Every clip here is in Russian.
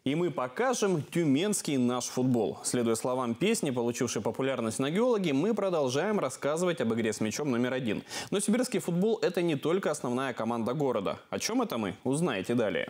И мы покажем тюменский наш футбол. Следуя словам песни, получившей популярность на геологи, мы продолжаем рассказывать об игре с мячом номер 1. Но сибирский футбол – это не только основная команда города. О чем это мы, узнаете далее.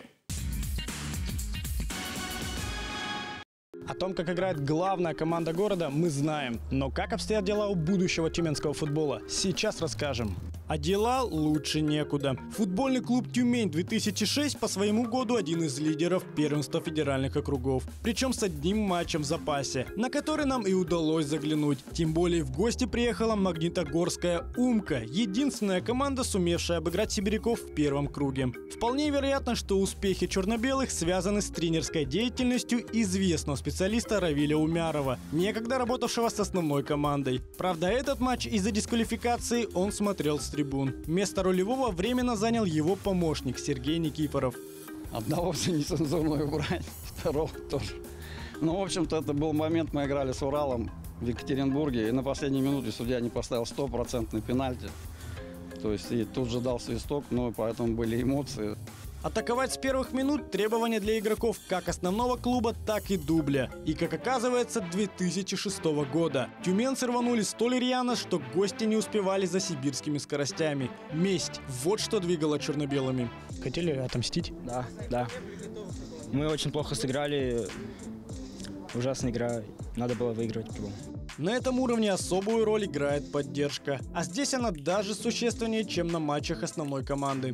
О том, как играет главная команда города, мы знаем. Но как обстоят дела у будущего тюменского футбола, сейчас расскажем. А дела лучше некуда. Футбольный клуб «Тюмень-2006» по своему году один из лидеров первенства федеральных округов. Причем с одним матчем в запасе, на который нам и удалось заглянуть. Тем более в гости приехала магнитогорская «Умка», единственная команда, сумевшая обыграть сибиряков в первом круге. Вполне вероятно, что успехи черно-белых связаны с тренерской деятельностью известного специалиста Равиля Умярова, некогда работавшего с основной командой. Правда, этот матч из-за дисквалификации он смотрел с трибун. Место рулевого временно занял его помощник Сергей Никифоров. Одного за нецензурную брать, второго тоже. Ну, в общем-то, это был момент, мы играли с Уралом в Екатеринбурге, и на последней минуте судья не поставил 100% пенальти. То есть и тут же дал свисток, ну, поэтому были эмоции. Атаковать с первых минут – требования для игроков как основного клуба, так и дубля. И, как оказывается, 2006 года. Тюменцы рванули столь рьяно, что гости не успевали за сибирскими скоростями. Месть – вот что двигало черно-белыми. Хотели отомстить? Да. Мы очень плохо сыграли. Ужасная игра. Надо было выигрывать по-любому. На этом уровне особую роль играет поддержка. А здесь она даже существеннее, чем на матчах основной команды.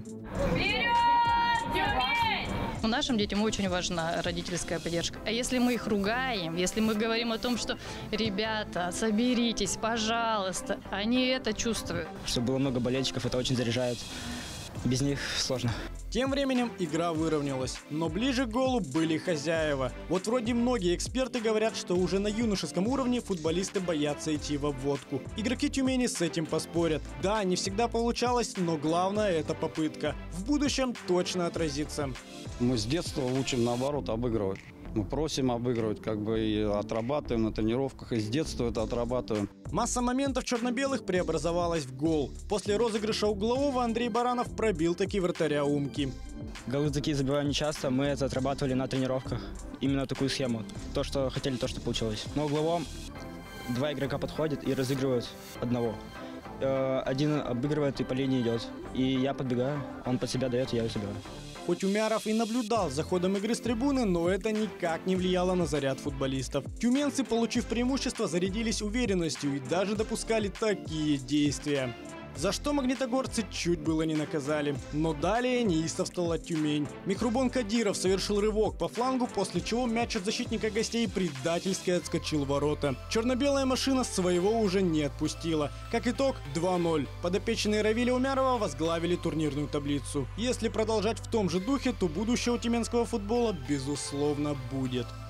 Нашим детям очень важна родительская поддержка. А если мы их ругаем, если мы говорим о том, что ребята, соберитесь, пожалуйста, они это чувствуют. Чтобы было много болельщиков, это очень заряжает. Без них сложно. Тем временем игра выровнялась, но ближе к голу были хозяева. Вот вроде многие эксперты говорят, что уже на юношеском уровне футболисты боятся идти в обводку. Игроки Тюмени с этим поспорят. Да, не всегда получалось, но главное – это попытка. В будущем точно отразится. Мы с детства учим, наоборот, обыгрывать. Мы просим обыгрывать, как бы и отрабатываем на тренировках, и с детства это отрабатываем. Масса моментов черно-белых преобразовалась в гол. После розыгрыша углового Андрей Баранов пробил таки вратаря «Умки». Голы такие забиваем нечасто, мы это отрабатывали на тренировках. Именно такую схему. То, что хотели, то, что получилось. На угловом 2 игрока подходят и разыгрывают одного. Один обыгрывает и по линии идет. И я подбегаю, он под себя дает, и я его забираю. Хоть Умяров и наблюдал за ходом игры с трибуны, но это никак не влияло на заряд футболистов. Тюменцы, получив преимущество, зарядились уверенностью и даже допускали такие действия. За что магнитогорцы чуть было не наказали. Но далее неистовствовала Тюмень. Михрубон Кадиров совершил рывок по флангу, после чего мяч от защитника гостей предательски отскочил в ворота. Черно-белая машина своего уже не отпустила. Как итог, 2-0. Подопечные Равиля Умярова возглавили турнирную таблицу. Если продолжать в том же духе, то будущее у тюменского футбола безусловно будет.